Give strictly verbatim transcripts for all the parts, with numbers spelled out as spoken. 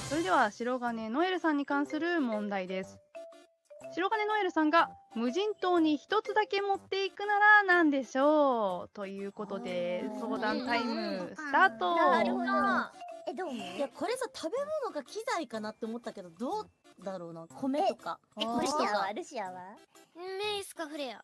それでは白金ノエルさんに関する問題です。白金ノエルさんが無人島に一つだけ持っていくなら何でしょうということで、相談タイムスタート。 なるほど。 え、どう思う？ いや、これさ、食べ物が機材かなって思ったけど、どうだろうな。米とか。 え、ルシアはルシアはメイスかフレア。メイ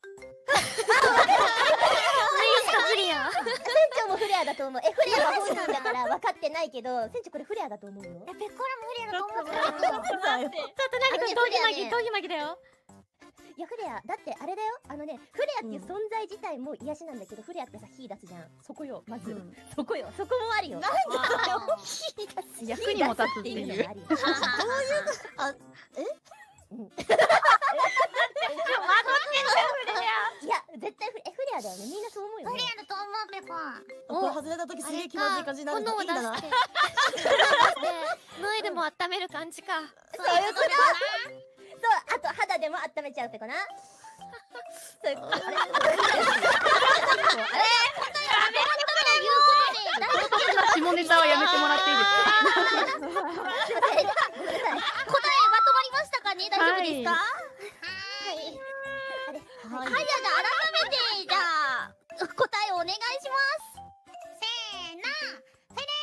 スかフレア。 船長もフレアだと思う。え、フレアは本人だから分かってないけど、船長これフレアだと思うよ。 え、ペッコラもフレアだと思ってた。 だって。 ちょっと何これ、トギマギ、トギマギだよ。 いや、フレアだってあれだよ。あのね、フレアっていう存在自体も癒しなんだけど、フレアってさ火出すじゃん。そこよ、まず。そこよ、そこもあるよ。なんだよ。火出す。 役にも立つっていう。 どういうあ、え？ いや、絶対フレ、え、フレアだよね。みんなそう思うよね。 フレアだと思う、ペコ。 これ外れた時すげえ気まずい感じになるのいいんだな。 ノエでも温める感じか。 そういうこと。そう、あと肌でも温めちゃうってかな。そういうこと。あれ、あれ、 下ネタはやめてもらっていいですか？ 答えまとまりましたかね、大丈夫ですか？はい。はい、じゃあ改めてじゃあ答えをお願いします。せーの、フレ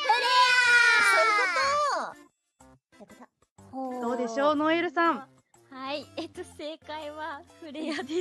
そういうこと。 どうでしょう、ノエルさん。 はい、えっと正解はフレアです。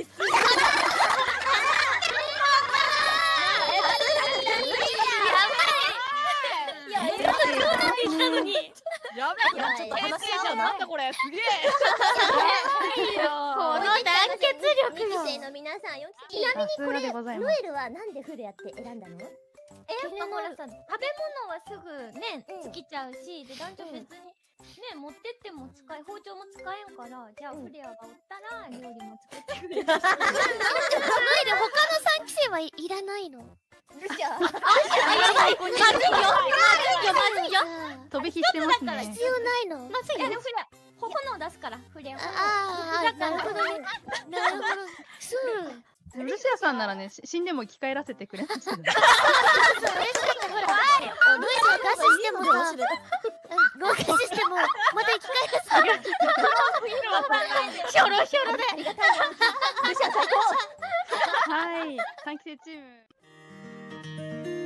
なのに。やべえ、ちょっと話し合う。なんだこれ、すげえ。 ア。この団結力よ。 よ。 にきせいの皆さんよ。ちなみにこれノエルはなんでフレアって選んだの？ え、やっぱほらさ、食べ物はすぐね尽きちゃうし、で男女別にね持ってっても使い包丁も使えんから、じゃあフレアがおったら料理も作ってくれる。 なんで他の三期生はいらないの？ ルシア。 まずいよ、まずいよ、まずいよ。 飛び火してますね。 必要ないの？ まずいよ、フレア。炎出すから、フレア。 ああ、なるほどね。なるほど。そう。 ルシアさんならね、死んでも生き返らせてくれましたね。 それしかほら、ルイスガスしてもさ、ロケスしてもまた生き返らせる。ひょろひょろで。 ありがたいよ。ルシア最高。 はい、三期生チーム。